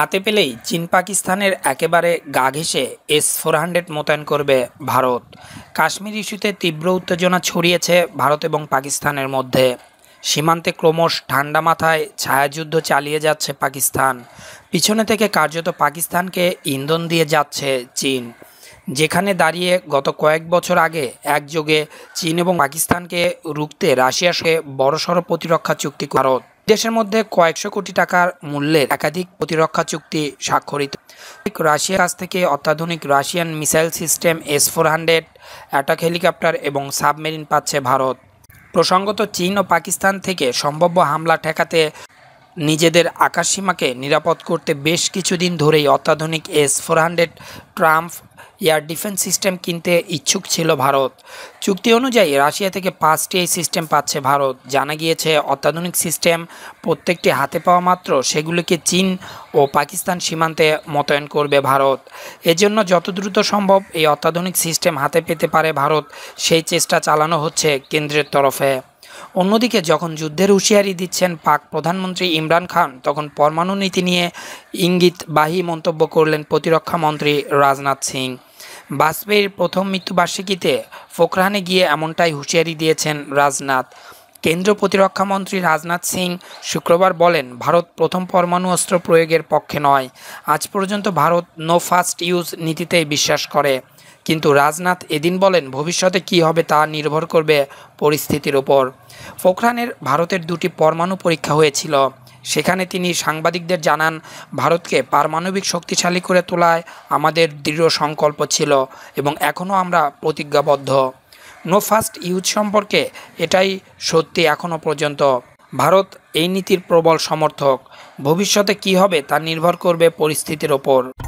হাতে পেলেই চীন পাকিস্তানের একেবারে গা ঘেঁষে S-400 মোতায়েন করবে ভারত। কাশ্মীর ইস্যুতে তীব্র উত্তেজনা ছড়িয়েছে ভারত এবং পাকিস্তানের মধ্যে। সীমান্তে ক্রমশ ঠান্ডা মাথায় ছায়াযুদ্ধ চালিয়ে যাচ্ছে পাকিস্তান। পিছনে থেকে কার্যত পাকিস্তানকে ইন্ধন দিয়ে যাচ্ছে চীন, যেখানে দাঁড়িয়ে গত কয়েক বছর আগে একযোগে চীন এবং পাকিস্তানকে রুখতে রাশিয়ার সঙ্গে বড়সড় প্রতিরক্ষা চুক্তি ভারত। দেশের মধ্যে কয়েকশো কোটি টাকার মূল্যের একাধিক প্রতিরক্ষা চুক্তি স্বাক্ষরিত। রাশিয়ার কাছ থেকে অত্যাধুনিক Russian missile system S-400, attack helicopter এবং সাবমেরিন পাচ্ছে ভারত। প্রসঙ্গত, চীন ও পাকিস্তান থেকে সম্ভাব্য হামলা ঠেকাতে নিজেদের আকাশসীমাকে নিরাপদ করতে বেশ কিছুদিন ধরেই অত্যাধুনিক S-400 Trump air defence system কিনতে ইচ্ছুক ছিল ভারত। চুক্তি অনুযায়ী রাশিয়া থেকে 5টি এই সিস্টেম পাচ্ছে ভারত। জানা গিয়েছে, অত্যাধুনিক সিস্টেম প্রত্যেকটি হাতে পাওয়া মাত্র সেগুলিকে চীন ও পাকিস্তান সীমান্তে মোতায়েন করবে ভারত। এজন্য যত দ্রুত সম্ভব এই অত্যাধুনিক সিস্টেম হাতে পেতে পারে ভারত, সেই চেষ্টা চালানো হচ্ছে কেন্দ্রের তরফে। অন্যদিকে যখন যুদ্ধের হুঁশিয়ারি দিচ্ছেন পাক প্রধানমন্ত্রী ইমরান খান, তখন পরমাণু নীতি নিয়ে ইঙ্গিতবাহী মন্তব্য করলেন প্রতিরক্ষা মন্ত্রী রাজনাথ সিং। বাজপেয়ীর প্রথম মৃত্যুবার্ষিকীতে পোখরানে গিয়ে এমনটাই হুঁশিয়ারি দিয়েছেন রাজনাথ। কেন্দ্রীয় প্রতিরক্ষা মন্ত্রী রাজনাথ সিং শুক্রবার বলেন, ভারত প্রথম পরমাণু অস্ত্র প্রয়োগের পক্ষে নয়। আজ পর্যন্ত ভারত নো ফার্স্ট ইউজ নীতিতেই বিশ্বাস করে। কিন্তু রাজনাথ এদিন বলেন, ভবিষ্যতে কী হবে তা নির্ভর করবে পরিস্থিতির ওপর। পোখরানের ভারতের 2টি পরমাণু পরীক্ষা হয়েছিল। সেখানে তিনি সাংবাদিকদের জানান, ভারতকে পারমাণবিক শক্তিশালী করে তোলায় আমাদের দৃঢ় সংকল্প ছিল এবং এখনও আমরা প্রতিজ্ঞাবদ্ধ। নো ফার্স্ট ইউজ সম্পর্কে এটাই সত্যি এখনও পর্যন্ত। ভারত এই নীতির প্রবল সমর্থক। ভবিষ্যতে কী হবে তা নির্ভর করবে পরিস্থিতির ওপর।